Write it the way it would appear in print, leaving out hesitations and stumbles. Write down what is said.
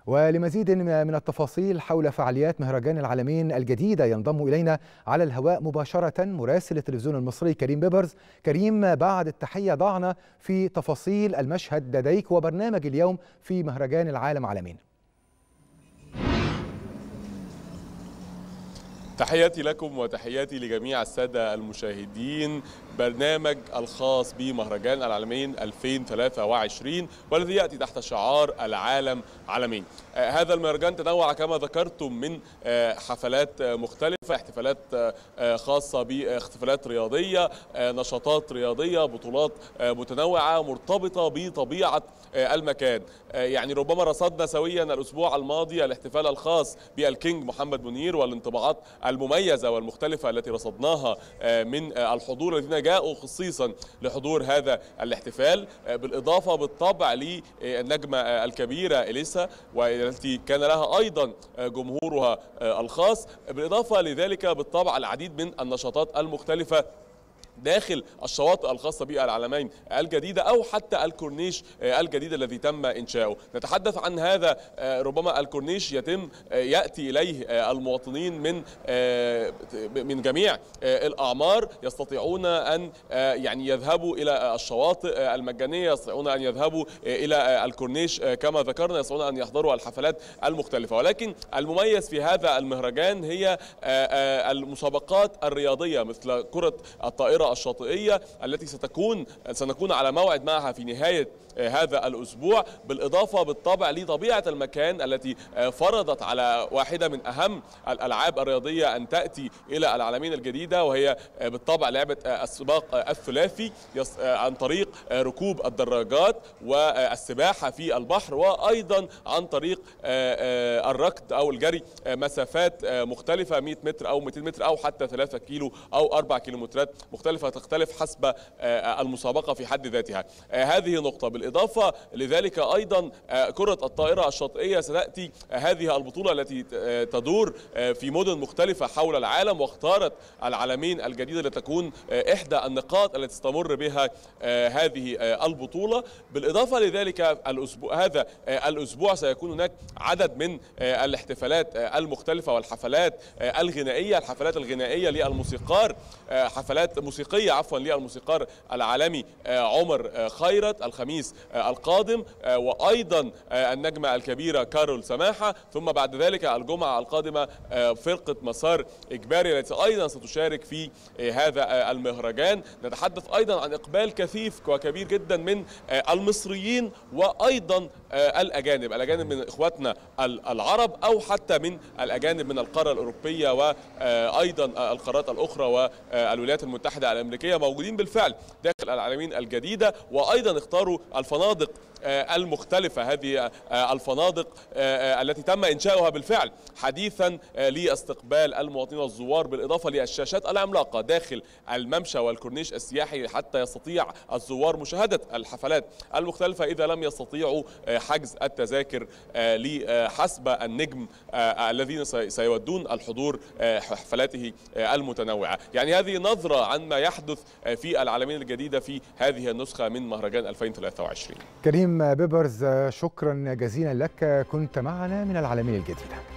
ولمزيد من التفاصيل حول فعاليات مهرجان العالمين الجديدة ينضم إلينا على الهواء مباشرة مراسل التلفزيون المصري كريم بيبرز. كريم، بعد التحية ضعنا في تفاصيل المشهد لديك وبرنامج اليوم في مهرجان العالم عالمين. تحياتي لكم وتحياتي لجميع السادة المشاهدين. برنامج الخاص بمهرجان العالمين 2023 والذي يأتي تحت شعار العالم عالمين. هذا المهرجان تنوع كما ذكرتم من حفلات مختلفة، احتفالات خاصة باحتفالات رياضية، نشاطات رياضية، بطولات متنوعة مرتبطة بطبيعة المكان. يعني ربما رصدنا سويا الأسبوع الماضي الاحتفال الخاص بالكينج محمد منير والانطباعات المميزة والمختلفة التي رصدناها من الحضور الذين جاءوا خصيصا لحضور هذا الاحتفال، بالإضافة بالطبع للنجمة الكبيرة إليسا والتي كان لها أيضا جمهورها الخاص، بالإضافة لذلك بالطبع العديد من النشاطات المختلفة داخل الشواطئ الخاصة بالعلمين الجديدة أو حتى الكورنيش الجديد الذي تم إنشاؤه. نتحدث عن هذا، ربما الكورنيش يأتي إليه المواطنين من جميع الأعمار، يستطيعون أن يعني يذهبوا إلى الشواطئ المجانية، يستطيعون أن يذهبوا إلى الكورنيش كما ذكرنا، يستطيعون أن يحضروا الحفلات المختلفة. ولكن المميز في هذا المهرجان هي المسابقات الرياضية مثل كرة الطائرة الشاطئية التي سنكون على موعد معها في نهاية هذا الأسبوع، بالإضافة بالطبع لطبيعة المكان التي فرضت على واحدة من أهم الألعاب الرياضية أن تأتي إلى العالمين الجديدة، وهي بالطبع لعبة السباق الثلاثي عن طريق ركوب الدراجات والسباحة في البحر، وأيضا عن طريق الركض أو الجري مسافات مختلفة 100 متر أو 200 متر أو حتى 3 كيلو أو 4 كيلومترات مختلفة تختلف حسب المسابقة في حد ذاتها. هذه نقطة. بالإضافة لذلك أيضا كرة الطائرة الشاطئية ستأتي هذه البطولة التي تدور في مدن مختلفة حول العالم، واختارت العالمين الجديدة لتكون إحدى النقاط التي تستمر بها هذه البطولة. بالإضافة لذلك هذا الأسبوع سيكون هناك عدد من الاحتفالات المختلفة والحفلات الغنائية، الحفلات الغنائية للموسيقار، حفلات موسيقية للموسيقار العالمي عمر خيرت الخميس القادم، وأيضا النجمة الكبيرة كارول سماحة، ثم بعد ذلك الجمعة القادمة فرقة مسار إجباري التي أيضا ستشارك في هذا المهرجان. نتحدث أيضا عن إقبال كثيف وكبير جدا من المصريين وأيضا الأجانب من إخواتنا العرب أو حتى من الأجانب من القارة الأوروبية وأيضا القارات الأخرى والولايات المتحدة الأمريكية، موجودين بالفعل داخل العالمين الجديدة، وأيضا اختاروا الفنادق المختلفة، هذه الفنادق التي تم إنشاؤها بالفعل حديثا لاستقبال المواطنين والزوار، بالإضافة للشاشات العملاقة داخل الممشى والكورنيش السياحي حتى يستطيع الزوار مشاهدة الحفلات المختلفة إذا لم يستطيعوا حجز التذاكر حسب النجم الذين سيودون الحضور حفلاته المتنوعة. يعني هذه نظرة عن ما يحدث في العالمين الجديدة في هذه النسخة من مهرجان 2023. كريم بيبرز، شكرا جزيلا لك، كنت معنا من العالمين الجديدة.